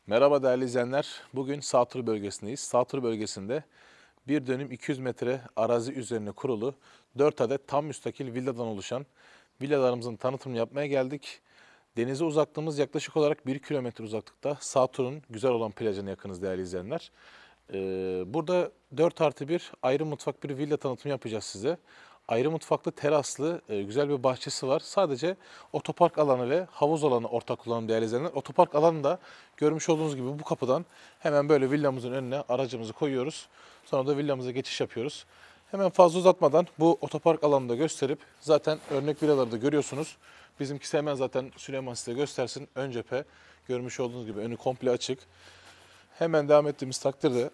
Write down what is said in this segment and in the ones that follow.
Merhaba değerli izleyenler. Bugün Sağtur bölgesindeyiz. Sağtur bölgesinde bir dönüm 200 metre arazi üzerine kurulu 4 adet tam müstakil villadan oluşan villalarımızın tanıtımını yapmaya geldik. Denize uzaklığımız yaklaşık olarak 1 kilometre uzaklıkta. Sağtur'un güzel olan plajına yakınız değerli izleyenler. Burada 4+1 ayrı mutfak bir villa tanıtımı yapacağız size. Ayrı mutfaklı, teraslı, güzel bir bahçesi var. Sadece otopark alanı ve havuz alanı ortak kullanım değerli izleyenler. Otopark alanı da görmüş olduğunuz gibi bu kapıdan hemen böyle villamızın önüne aracımızı koyuyoruz. Sonra da villamıza geçiş yapıyoruz. Hemen fazla uzatmadan bu otopark alanını da gösterip zaten örnek villaları da görüyorsunuz. Bizimkisi hemen zaten Süleyman size göstersin. Ön cephe görmüş olduğunuz gibi önü komple açık. Hemen devam ettiğimiz takdirde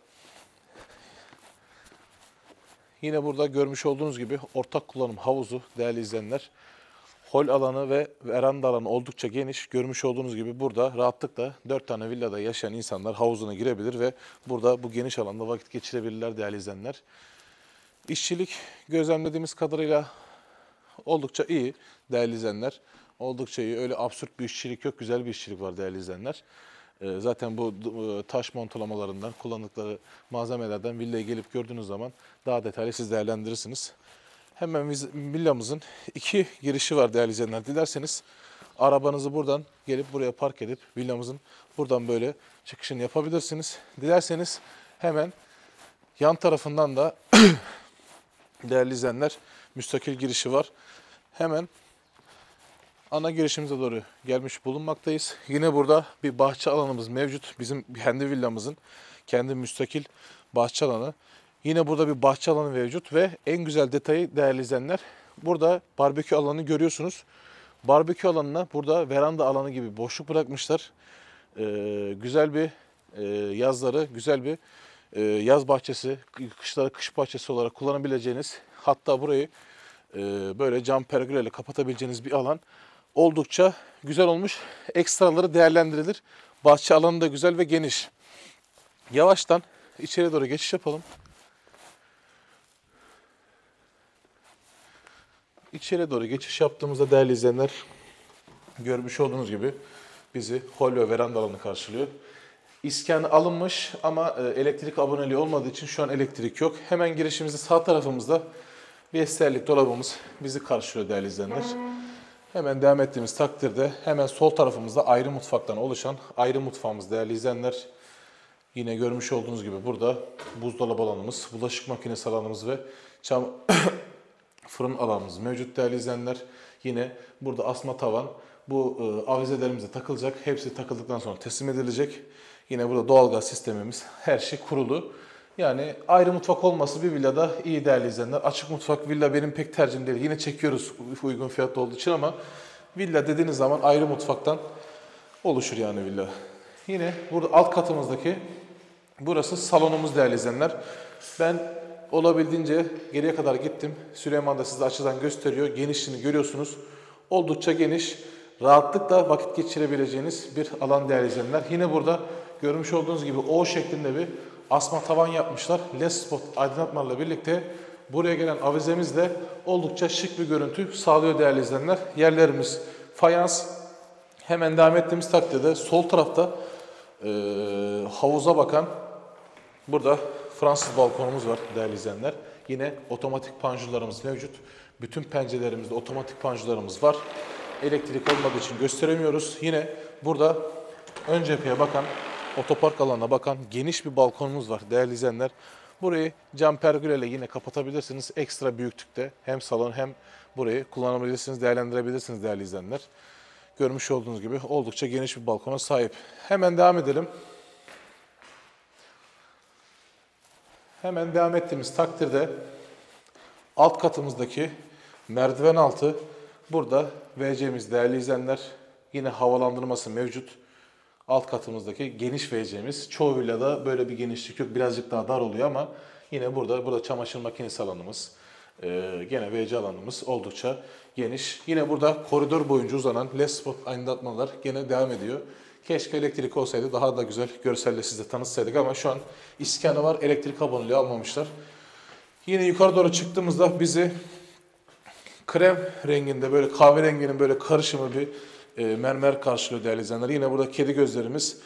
yine burada görmüş olduğunuz gibi ortak kullanım havuzu değerli izleyenler. Hol alanı ve veranda alanı oldukça geniş. Görmüş olduğunuz gibi burada rahatlıkla 4 tane villada yaşayan insanlar havuzuna girebilir ve burada bu geniş alanda vakit geçirebilirler değerli izleyenler. İşçilik gözlemlediğimiz kadarıyla oldukça iyi değerli izleyenler. Oldukça iyi. Öyle absürt bir işçilik yok. Güzel bir işçilik var değerli izleyenler. Zaten bu taş montolamalarından, kullandıkları malzemelerden villaya gelip gördüğünüz zaman daha detaylı siz değerlendirirsiniz. Hemen villamızın 2 girişi var değerli izleyenler. Dilerseniz arabanızı buradan gelip buraya park edip villamızın buradan böyle çıkışını yapabilirsiniz. Dilerseniz hemen yan tarafından da değerli izleyenler müstakil girişi var. Hemen ana girişimize doğru gelmiş bulunmaktayız. Yine burada bir bahçe alanımız mevcut. Bizim kendi villamızın kendi müstakil bahçe alanı. Yine burada bir bahçe alanı mevcut ve en güzel detayı değerli izleyenler, burada barbekü alanı görüyorsunuz. Barbekü alanına burada veranda alanı gibi boşluk bırakmışlar. Güzel bir yazları, güzel bir yaz bahçesi, kışları kış bahçesi olarak kullanabileceğiniz, hatta burayı böyle cam pergüle ile kapatabileceğiniz bir alan. Oldukça güzel olmuş. Ekstraları değerlendirilir. Bahçe alanı da güzel ve geniş. Yavaştan içeri doğru geçiş yapalım. İçeri doğru geçiş yaptığımızda değerli izleyenler, görmüş olduğunuz gibi bizi hol ve veranda alanı karşılıyor. İskan alınmış ama elektrik aboneliği olmadığı için şu an elektrik yok. Hemen girişimizde sağ tarafımızda bir esterlik dolabımız bizi karşılıyor değerli izleyenler. Hemen devam ettiğimiz takdirde hemen sol tarafımızda ayrı mutfaktan oluşan ayrı mutfağımız değerli izleyenler. Yine görmüş olduğunuz gibi burada buzdolabı alanımız, bulaşık makinesi alanımız ve fırın alanımız mevcut değerli izleyenler. Yine burada asma tavan, bu avizelerimize takılacak. Hepsi takıldıktan sonra teslim edilecek. Yine burada doğalgaz sistemimiz, her şey kurulu. Yani ayrı mutfak olması bir villada iyi değerli izleyenler. Açık mutfak villa benim pek tercihim değil. Yine çekiyoruz uygun fiyatlı olduğu için ama villa dediğiniz zaman ayrı mutfaktan oluşur yani villa. Yine burada alt katımızdaki burası salonumuz değerli izleyenler. Ben olabildiğince geriye kadar gittim. Süleyman da size açıdan gösteriyor. Genişliğini görüyorsunuz. Oldukça geniş. Rahatlıkla vakit geçirebileceğiniz bir alan değerli izleyenler. Yine burada görmüş olduğunuz gibi O şeklinde bir asma tavan yapmışlar. LED spot aydınlatmalarla birlikte buraya gelen avizemiz de oldukça şık bir görüntü sağlıyor değerli izleyenler. Yerlerimiz fayans. Hemen devam ettiğimiz takdirde sol tarafta havuza bakan burada Fransız balkonumuz var değerli izleyenler. Yine otomatik panjurlarımız mevcut. Bütün pencerelerimizde otomatik panjurlarımız var. Elektrik olmadığı için gösteremiyoruz. Yine burada ön cepheye bakan, otopark alanına bakan geniş bir balkonumuz var değerli izleyenler. Burayı cam pergüle yine kapatabilirsiniz. Ekstra büyüklükte hem salon hem burayı kullanabilirsiniz, değerlendirebilirsiniz değerli izleyenler. Görmüş olduğunuz gibi oldukça geniş bir balkona sahip. Hemen devam edelim. Hemen devam ettiğimiz takdirde alt katımızdaki merdiven altı burada WC'miz değerli izleyenler. Yine havalandırması mevcut. Alt katımızdaki geniş WC'miz. Çoğu villada böyle bir genişlik yok. Birazcık daha dar oluyor ama yine burada çamaşır makinesi alanımız. Gene WC alanımız oldukça geniş. Yine burada koridor boyunca uzanan LED spot aydınlatmalar gene devam ediyor. Keşke elektrik olsaydı daha da güzel görselle size tanıtsaydık ama şu an iskanı var, elektrik aboneliği almamışlar. Yine yukarı doğru çıktığımızda bizi krem renginde böyle kahverenginin böyle karışımı bir mermer karşılıyor değerli izleyenler. Yine burada kedi gözlerimiz.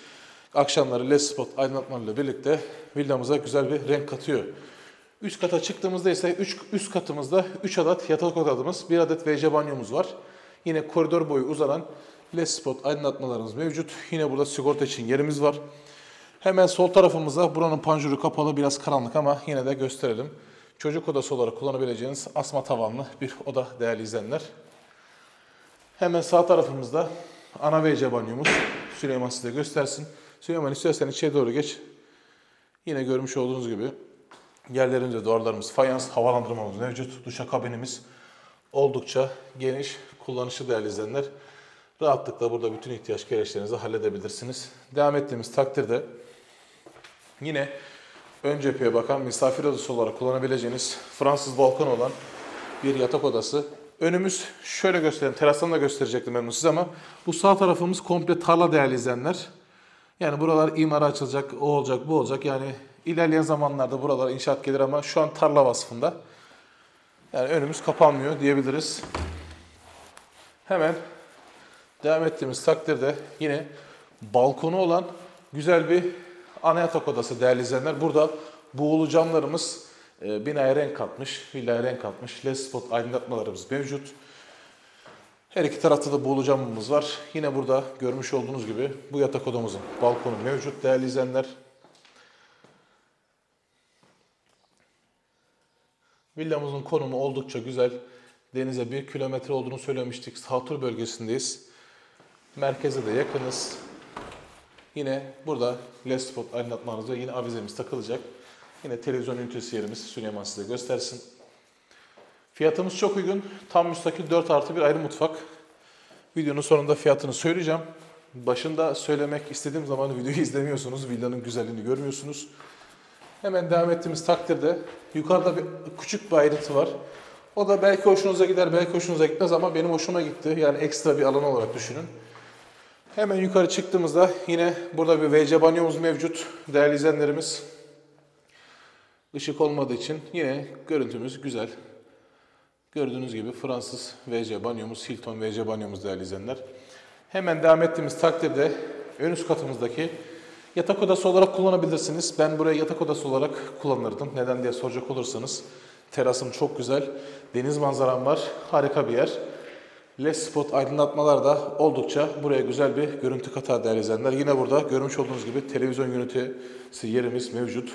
Akşamları LED spot aydınlatmalarıyla birlikte villamıza güzel bir renk katıyor. Üst kata çıktığımızda ise üst katımızda 3 adet yatak odamız, 1 adet WC banyomuz var. Yine koridor boyu uzanan LED spot aydınlatmalarımız mevcut. Yine burada sigorta için yerimiz var. Hemen sol tarafımızda buranın panjuru kapalı, biraz karanlık ama yine de gösterelim. Çocuk odası olarak kullanabileceğiniz asma tavanlı bir oda değerli izleyenler. Hemen sağ tarafımızda ana WC banyomuz. Süleyman size göstersin. Süleyman istersen içeri doğru geç. Yine görmüş olduğunuz gibi yerlerimizde duvarlarımız fayans, havalandırmamız mevcut. Duşakabinimiz oldukça geniş, kullanışlı değerli izleyenler. Rahatlıkla burada bütün ihtiyaç gereçlerinizi halledebilirsiniz. Devam ettiğimiz takdirde yine ön cepheye bakan misafir odası olarak kullanabileceğiniz Fransız balkonu olan bir yatak odası. Önümüz şöyle göstereyim, terastan da gösterecektim ben bunu size ama bu sağ tarafımız komple tarla değerli izleyenler. Yani buralar imara açılacak, o olacak, bu olacak. Yani ilerleyen zamanlarda buralar inşaat gelir ama şu an tarla vasfında. Yani önümüz kapanmıyor diyebiliriz. Hemen devam ettiğimiz takdirde yine balkonu olan güzel bir ana yatak odası değerli izleyenler. Burada buğulu camlarımız binaya renk katmış, villaya renk katmış. LED spot aydınlatmalarımız mevcut. Her iki tarafta da buğulu camımız var. Yine burada görmüş olduğunuz gibi bu yatak odamızın balkonu mevcut değerli izleyenler. Villamızın konumu oldukça güzel. Denize 1 kilometre olduğunu söylemiştik. Saltur bölgesindeyiz. Merkeze de yakınız. Yine burada LED spot aydınlatmamız ve yine avizemiz takılacak. Yine televizyon ünitesi yerimiz Süleyman size göstersin. Fiyatımız çok uygun. Tam müstakil 4+1 ayrı mutfak. Videonun sonunda fiyatını söyleyeceğim. Başında söylemek istediğim zaman videoyu izlemiyorsunuz. Villanın güzelliğini görmüyorsunuz. Hemen devam ettiğimiz takdirde yukarıda küçük bir ayrıntı var. O da belki hoşunuza gider, belki hoşunuza gitmez ama benim hoşuma gitti. Yani ekstra bir alan olarak düşünün. Hemen yukarı çıktığımızda yine burada bir WC banyomuz mevcut. Değerli izleyenlerimiz. Işık olmadığı için yine görüntümüz güzel. Gördüğünüz gibi Fransız WC banyomuz, Hilton WC banyomuz değerli izleyenler. Hemen devam ettiğimiz takdirde ön üst katımızdaki yatak odası olarak kullanabilirsiniz. Ben buraya yatak odası olarak kullanırdım. Neden diye soracak olursanız terasım çok güzel. Deniz manzaram var. Harika bir yer. LED spot aydınlatmalar da oldukça buraya güzel bir görüntü katar değerli izleyenler. Yine burada görmüş olduğunuz gibi televizyon ünitesi yerimiz mevcut.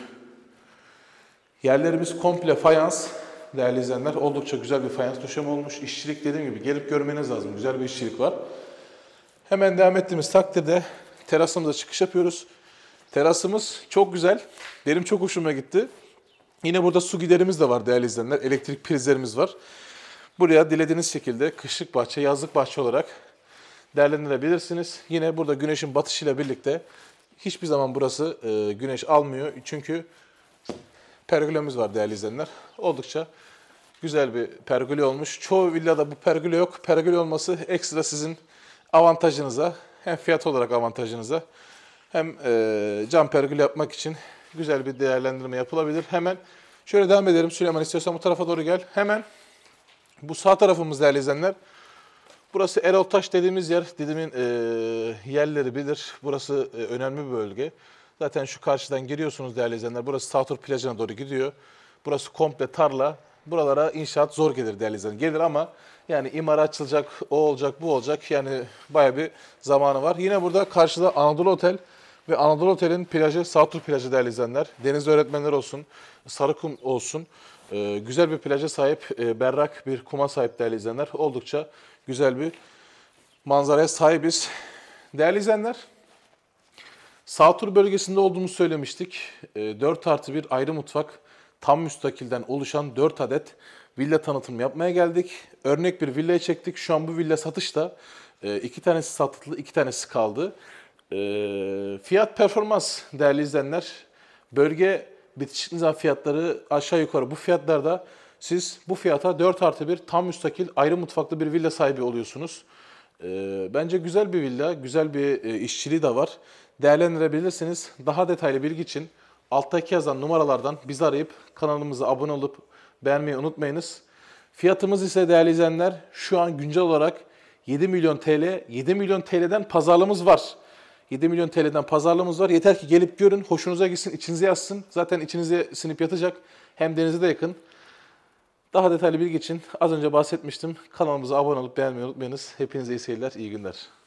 Yerlerimiz komple fayans. Değerli izleyenler oldukça güzel bir fayans döşeme olmuş. İşçilik dediğim gibi gelip görmeniz lazım. Güzel bir işçilik var. Hemen devam ettiğimiz takdirde terasımıza çıkış yapıyoruz. Terasımız çok güzel. Benim çok hoşuma gitti. Yine burada su giderimiz de var değerli izleyenler. Elektrik prizlerimiz var. Buraya dilediğiniz şekilde kışlık bahçe, yazlık bahçe olarak değerlendirebilirsiniz. Yine burada güneşin batışıyla birlikte hiçbir zaman burası güneş almıyor. Çünkü pergolemiz var değerli izleyenler. Oldukça güzel bir pergole olmuş. Çoğu villada bu pergole yok. Pergole olması ekstra sizin avantajınıza, hem fiyat olarak avantajınıza, hem cam pergole yapmak için güzel bir değerlendirme yapılabilir. Hemen şöyle devam edelim. Süleyman istiyorsan bu tarafa doğru gel. Hemen bu sağ tarafımız değerli izleyenler. Burası Erol Taş dediğimiz yer. Didim'in yerleri bilir. Burası önemli bir bölge. Zaten şu karşıdan giriyorsunuz değerli izleyenler. Burası Saltur plajına doğru gidiyor. Burası komple tarla. Buralara inşaat zor gelir değerli izleyenler. Gelir ama yani imara açılacak, o olacak, bu olacak. Yani bayağı bir zamanı var. Yine burada karşıda Anadolu Otel ve Anadolu Otel'in plajı Saltur plajı değerli izleyenler. Denizli öğretmenler olsun, Sarıkum olsun. Güzel bir plaja sahip, berrak bir kuma sahip değerli izleyenler. Oldukça güzel bir manzaraya sahibiz. Değerli izleyenler, Saltur bölgesinde olduğumuzu söylemiştik. 4+1 ayrı mutfak, tam müstakilden oluşan 4 adet villa tanıtımı yapmaya geldik. Örnek bir villayı çektik. Şu an bu villa satışta. 2 tanesi satıldı, 2 tanesi kaldı. Fiyat performans değerli izleyenler. Bölge bitişik nizam fiyatları aşağı yukarı bu fiyatlarda siz bu fiyata 4+1 tam müstakil ayrı mutfaklı bir villa sahibi oluyorsunuz. Bence güzel bir villa, güzel bir işçiliği de var. Değerlendirebilirsiniz. Daha detaylı bilgi için alttaki yazan numaralardan bizi arayıp kanalımıza abone olup beğenmeyi unutmayınız. Fiyatımız ise değerli izleyenler şu an güncel olarak 7 milyon TL. 7 milyon TL'den pazarlığımız var. 7 milyon TL'den pazarlığımız var. Yeter ki gelip görün, hoşunuza gitsin, içinize yazsın. Zaten içinize sinip yatacak. Hem denize de yakın. Daha detaylı bilgi için az önce bahsetmiştim. Kanalımıza abone olup beğenmeyi unutmayınız. Hepinize iyi seyirler, iyi günler.